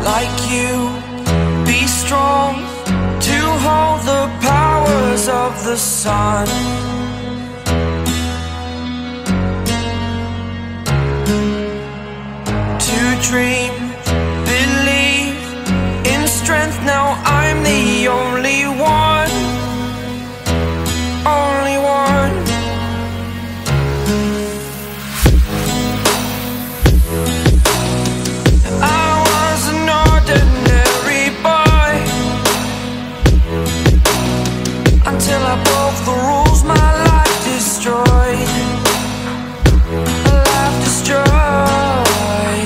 like you, be strong to hold the powers of the sun. To dream, believe in strength. Now I'm the only one, only one. I was an ordinary boy until I broke the rules. My life destroyed, life destroyed.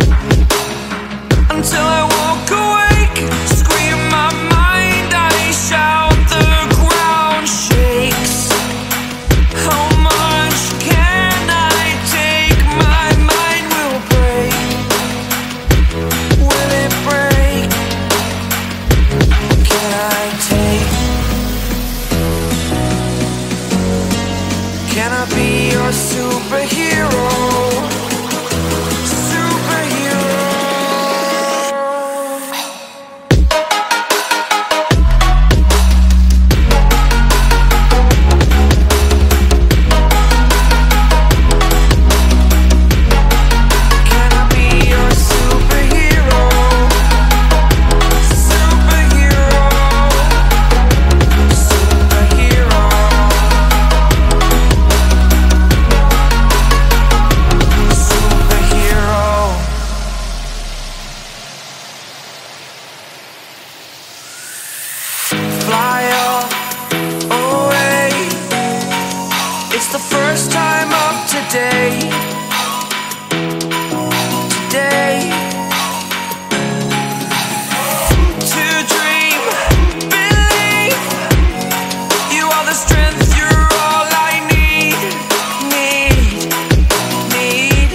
Until I woke awake, scream my mind, I shout, the ground shakes. How much can I take? My mind will break. Will it break? What can I take? Can I be your superhero? Fly away. It's the first time of today. Today. To dream, believe. You are the strength, you're all I need. Need.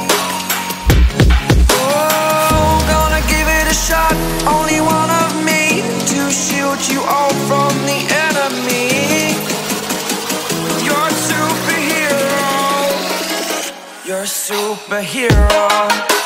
Oh, gonna give it a shot. Only one of me to shield you all from the enemy. You're a superhero. You're a superhero.